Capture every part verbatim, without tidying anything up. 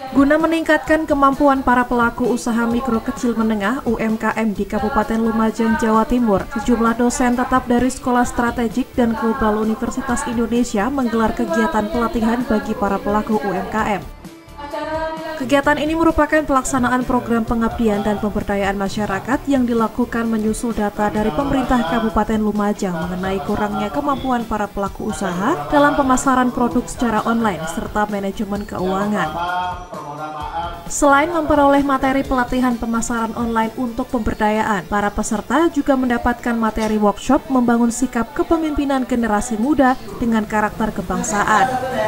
Guna meningkatkan kemampuan para pelaku usaha mikro kecil menengah U M K M di Kabupaten Lumajang, Jawa Timur, sejumlah dosen tetap dari Sekolah Strategik dan Global Universitas Indonesia menggelar kegiatan pelatihan bagi para pelaku U M K M. Kegiatan ini merupakan pelaksanaan program pengabdian dan pemberdayaan masyarakat yang dilakukan menyusul data dari pemerintah Kabupaten Lumajang mengenai kurangnya kemampuan para pelaku usaha dalam pemasaran produk secara online serta manajemen keuangan. Selain memperoleh materi pelatihan pemasaran online untuk pemberdayaan, para peserta juga mendapatkan materi workshop membangun sikap kepemimpinan generasi muda dengan karakter kebangsaan.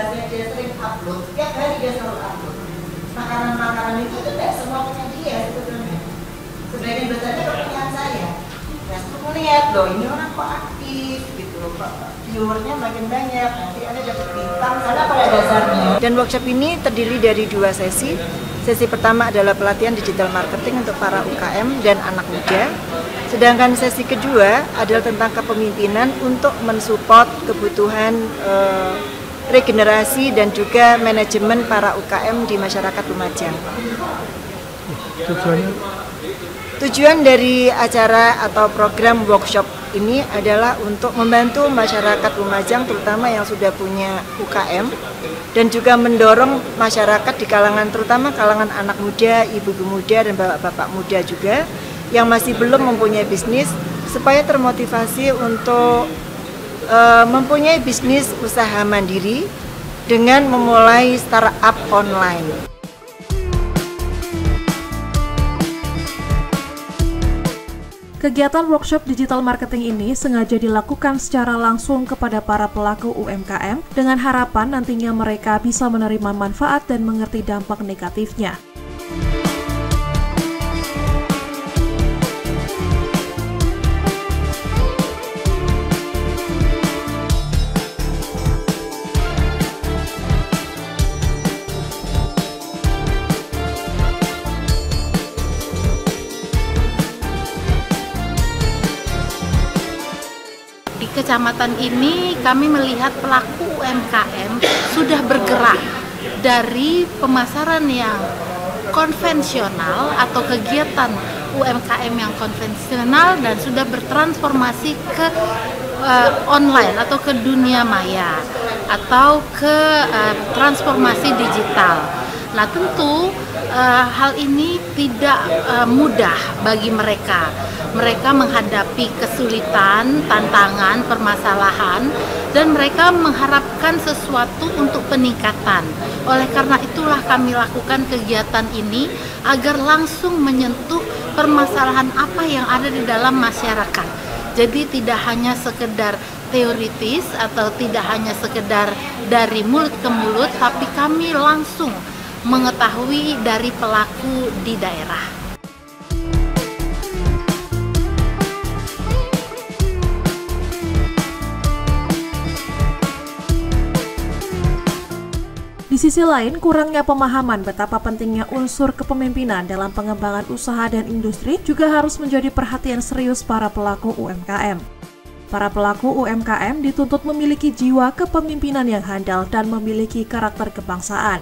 Makanan-makanan itu tidak semua punya dia sebetulnya. Sebagian besarnya kepunyaan saya. Ya, aku lihat loh, ini orang kok aktif gitu loh, kok viewernya makin banyak, nanti ada dapat bintang karena pada dasarnya. Dan workshop ini terdiri dari dua sesi. Sesi pertama adalah pelatihan digital marketing untuk para U K M dan anak muda. Sedangkan sesi kedua adalah tentang kepemimpinan untuk mensupport kebutuhan eh, regenerasi dan juga manajemen para U K M di masyarakat Lumajang. Tujuannya? Tujuan dari acara atau program workshop ini adalah untuk membantu masyarakat Lumajang terutama yang sudah punya U K M dan juga mendorong masyarakat di kalangan terutama kalangan anak muda, ibu-ibu muda dan bapak-bapak muda juga yang masih belum mempunyai bisnis supaya termotivasi untuk Uh, mempunyai bisnis usaha mandiri dengan memulai startup online. Kegiatan workshop digital marketing ini sengaja dilakukan secara langsung kepada para pelaku U M K M dengan harapan nantinya mereka bisa menerima manfaat dan mengerti dampak negatifnya. Di kecamatan ini kami melihat pelaku U M K M sudah bergerak dari pemasaran yang konvensional atau kegiatan U M K M yang konvensional dan sudah bertransformasi ke uh, online atau ke dunia maya atau ke uh, transformasi digital. Nah tentu uh, hal ini tidak uh, mudah bagi mereka. Mereka menghadapi kesulitan, tantangan, permasalahan, dan mereka mengharapkan sesuatu untuk peningkatan. Oleh karena itulah kami lakukan kegiatan ini agar langsung menyentuh permasalahan apa yang ada di dalam masyarakat. Jadi tidak hanya sekedar teoritis atau tidak hanya sekedar dari mulut ke mulut, tapi kami langsung mengetahui dari pelaku di daerah. Di sisi lain, kurangnya pemahaman betapa pentingnya unsur kepemimpinan dalam pengembangan usaha dan industri juga harus menjadi perhatian serius para pelaku U M K M. Para pelaku U M K M dituntut memiliki jiwa kepemimpinan yang handal dan memiliki karakter kebangsaan.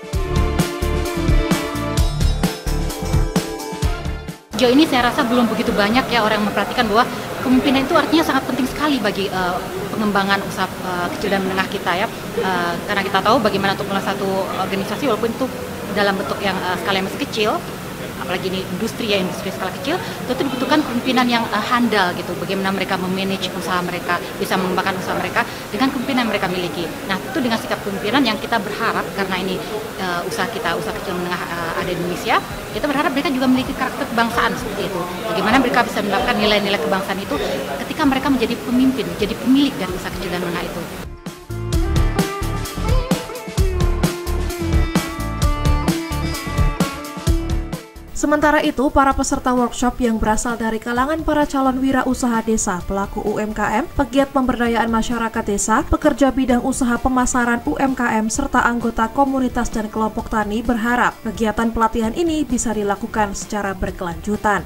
Sejauh ini saya rasa belum begitu banyak ya orang yang memperhatikan bahwa kepemimpinan itu artinya sangat penting sekali bagi uh, pengembangan usaha uh, kecil dan menengah kita ya, uh, karena kita tahu bagaimana untuk mulai satu organisasi walaupun itu dalam bentuk yang uh, skala yang masih kecil, apalagi ini industri ya, industri skala kecil, tentu dibutuhkan kepemimpinan yang uh, handal gitu, bagaimana mereka memanage usaha mereka, bisa mengembangkan usaha mereka dengan kepemimpinan yang mereka miliki. Nah itu dengan sikap kepemimpinan yang kita berharap, karena ini uh, usaha kita, usaha kecil menengah uh, ada di Indonesia, kita berharap mereka juga memiliki karakter kebangsaan seperti itu. Bagaimana mereka bisa mendapatkan nilai-nilai kebangsaan itu ketika mereka menjadi pemimpin, menjadi pemilik dari usaha kecil dan menengah itu. Sementara itu, para peserta workshop yang berasal dari kalangan para calon wirausaha desa, pelaku U M K M, pegiat pemberdayaan masyarakat desa, pekerja bidang usaha pemasaran U M K M, serta anggota komunitas dan kelompok tani berharap kegiatan pelatihan ini bisa dilakukan secara berkelanjutan.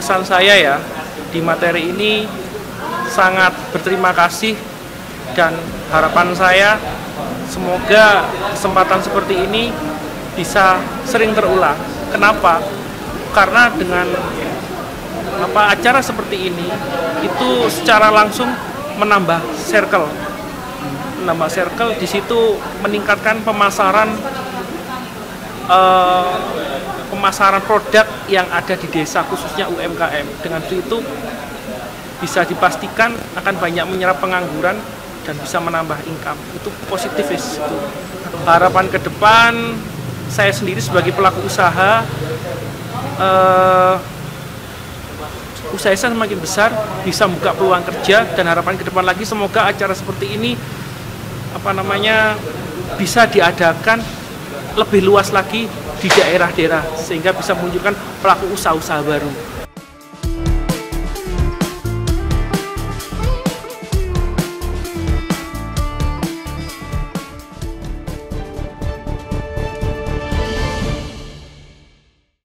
kesan saya ya di materi ini sangat berterima kasih, dan harapan saya semoga kesempatan seperti ini bisa sering terulang. Kenapa? Karena dengan apa acara seperti ini itu secara langsung menambah circle, menambah circle di situ meningkatkan pemasaran eh, pemasaran produk yang ada di desa, khususnya U M K M. Dengan itu bisa dipastikan akan banyak menyerap pengangguran dan bisa menambah income. Itu positifis. Itu. Harapan ke depan, saya sendiri sebagai pelaku usaha, eh, usaha saya semakin besar, bisa membuka peluang kerja, dan harapan ke depan lagi semoga acara seperti ini apa namanya bisa diadakan lebih luas lagi di daerah-daerah sehingga bisa menunjukkan pelaku usaha-usaha baru.